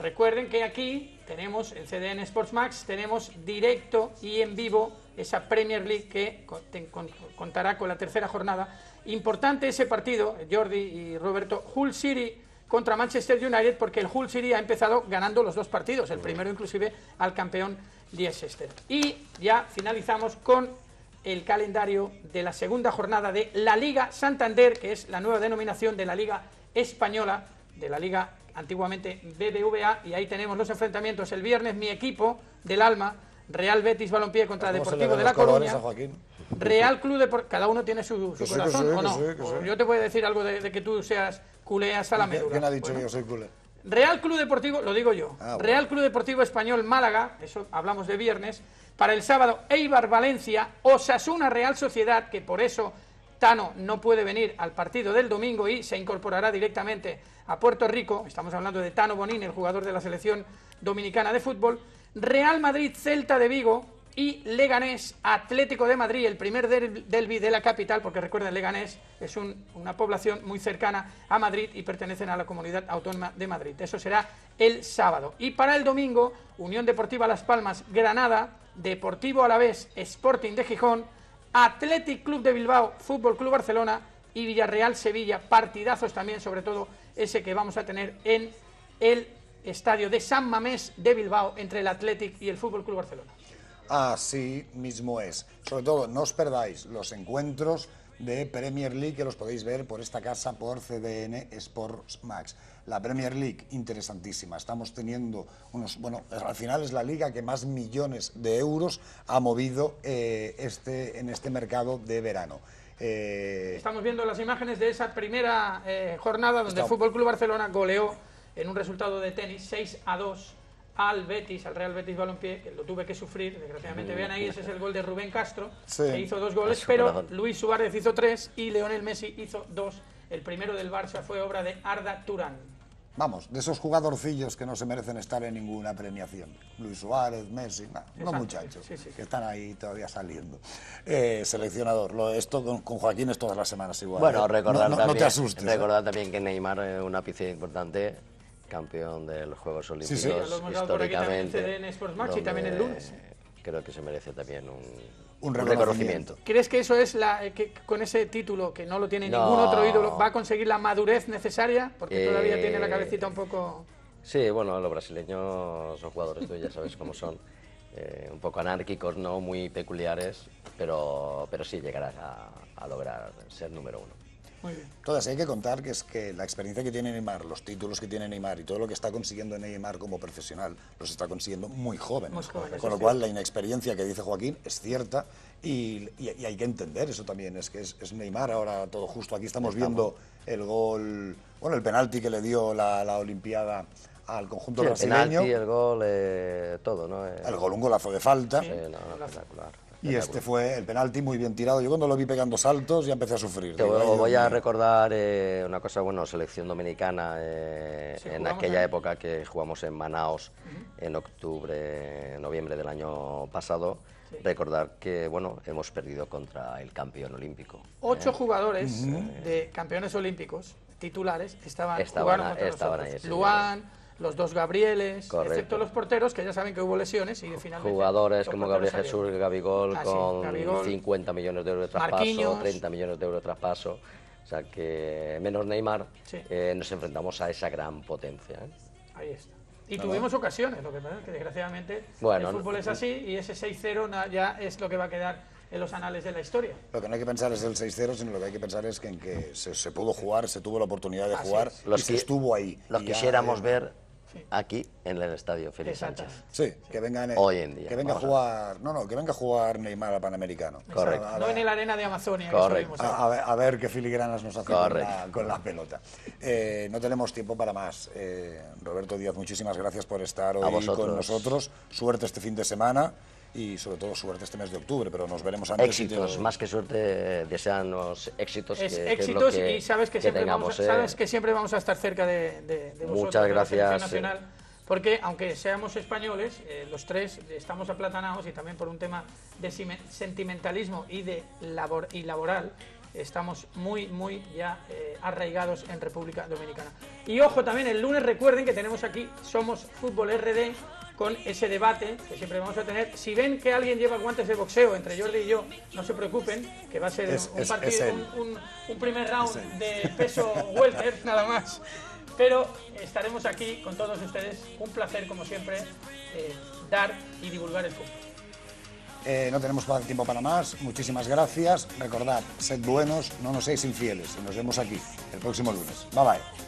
Recuerden que aquí tenemos, en CDN Sports Max, tenemos directo y en vivo esa Premier League que contará con la tercera jornada. Importante ese partido, Jordi y Roberto, Hull City contra Manchester United, porque el Hull City ha empezado ganando los dos partidos, el primero inclusive al campeón Leicester. Y ya finalizamos con el calendario de la segunda jornada de la Liga Santander, que es la nueva denominación de la Liga Española, de la Liga antiguamente BBVA, y ahí tenemos los enfrentamientos. El viernes, mi equipo del alma, Real Betis Balompié contra Deportivo de La Coruña. Real Club Deportivo, cada uno tiene su corazón, ¿o no? Yo te voy a decir algo de que tú seas culé hasta la médula. ¿Quién ha dicho que yo soy culé? Real Club Deportivo, lo digo yo, Real Club Deportivo Español Málaga, eso hablamos de viernes. Para el sábado, Eibar Valencia, Osasuna Real Sociedad, que por eso Tano no puede venir al partido del domingo y se incorporará directamente a Puerto Rico. Estamos hablando de Tano Bonín, el jugador de la selección dominicana de fútbol. Real Madrid Celta de Vigo y Leganés Atlético de Madrid, el primer derbi de la capital, porque recuerden, Leganés es una población muy cercana a Madrid y pertenecen a la Comunidad Autónoma de Madrid. Eso será el sábado. Y para el domingo, Unión Deportiva Las Palmas Granada, Deportivo Alavés Sporting de Gijón, Athletic Club de Bilbao Fútbol Club Barcelona y Villarreal Sevilla. Partidazos también, sobre todo ese que vamos a tener en el estadio de San Mamés de Bilbao entre el Athletic y el Fútbol Club Barcelona. Así mismo es. Sobre todo, no os perdáis los encuentros de Premier League, que los podéis ver por esta casa, por CDN Sports Max. La Premier League, interesantísima. Estamos teniendo unos... Bueno, al final es la liga que más millones de euros ha movido en este mercado de verano. Estamos viendo las imágenes de esa primera jornada donde el Fútbol Club Barcelona goleó en un resultado de tenis 6-2 al Betis, al Real Betis Balompié, que lo tuve que sufrir, desgraciadamente. Vean ahí, ese es el gol de Rubén Castro, que hizo 2 goles, pero Luis Suárez hizo 3 y Lionel Messi hizo 2. El primero del Barça fue obra de Arda Turán. Vamos, de esos jugadorcillos que no se merecen estar en ninguna premiación. Luis Suárez, Messi, no muchachos, que están ahí todavía saliendo. Seleccionador, esto con Joaquín es todas las semanas igual. Bueno, recordar no también, te asustes. Recordar también que Neymar es una pieza importante, campeón de los Juegos Olímpicos, sí, lo hemos dado por aquí también en CDN Sports Max y también el lunes. Creo que se merece también un reconocimiento. ¿Crees que eso es que con ese título, que no lo tiene ningún otro ídolo, va a conseguir la madurez necesaria? Porque todavía tiene la cabecita un poco... Sí, bueno, los brasileños son jugadores, tú ya sabes cómo son, un poco anárquicos, no muy peculiares, pero sí llegarás a lograr ser número uno. Muy bien. Entonces hay que contar que es que la experiencia que tiene Neymar, los títulos que tiene Neymar y todo lo que está consiguiendo Neymar como profesional, los está consiguiendo muy jóvenes. Con lo cual la inexperiencia que dice Joaquín es cierta y hay que entender eso también, es que es Neymar ahora todo justo. Aquí estamos viendo el gol, bueno, el penalti que le dio la Olimpiada al conjunto brasileño. El penalti, el gol, todo, ¿no? El gol, un golazo de falta. Sí, espectacular. Y este fue el penalti muy bien tirado. Yo cuando lo vi pegando saltos ya empecé a sufrir. Voy a recordar una cosa, bueno, selección dominicana, en aquella época que jugamos en Manaos en octubre, noviembre del año pasado. Recordar que, bueno, hemos perdido contra el campeón olímpico. 8 jugadores de campeones olímpicos titulares estaban ahí. Luan, los 2 Gabrieles, excepto los porteros, que ya saben que hubo lesiones y finalmente... Jugadores como Gabriel Jesús, Gabigol, con 50 millones de euros de traspaso, Marquinhos, 30 millones de euros de traspaso. O sea que, menos Neymar, nos enfrentamos a esa gran potencia. Ahí está. Y tuvimos ocasiones, lo que pasa es que desgraciadamente el fútbol es así y ese 6-0 ya es lo que va a quedar en los anales de la historia. Lo que no hay que pensar es el 6-0, sino lo que hay que pensar es que en que se pudo jugar, se tuvo la oportunidad de jugar y se estuvo ahí. Los quisiéramos ver aquí en el estadio Félix Sánchez. Sí, que vengan hoy en día. Que venga a jugar, que venga a jugar Neymar al Panamericano. Correcto. No en el arena de Amazonia. Correcto. A ver qué filigranas nos hace con la pelota. No tenemos tiempo para más. Roberto Díaz, muchísimas gracias por estar hoy con nosotros. Suerte este fin de semana. Y sobre todo suerte este mes de octubre, pero nos veremos antes. Éxitos, más que suerte, deseanos éxitos. Éxitos y sabes que siempre vamos a estar cerca de vosotros. Muchas gracias. Nacional, porque aunque seamos españoles, los 3 estamos aplatanados y también por un tema de sentimentalismo y laboral, estamos muy ya arraigados en República Dominicana. Y ojo también, el lunes recuerden que tenemos aquí Somos Fútbol RD, con ese debate que siempre vamos a tener. Si ven que alguien lleva guantes de boxeo entre Jordi y yo, no se preocupen, que va a ser un partido, un primer round de peso welter, nada más. Pero estaremos aquí con todos ustedes. Un placer, como siempre, dar y divulgar el fútbol. No tenemos tiempo para más. Muchísimas gracias. Recordad, sed buenos, no nos seáis infieles. Y nos vemos aquí el próximo lunes. Bye bye.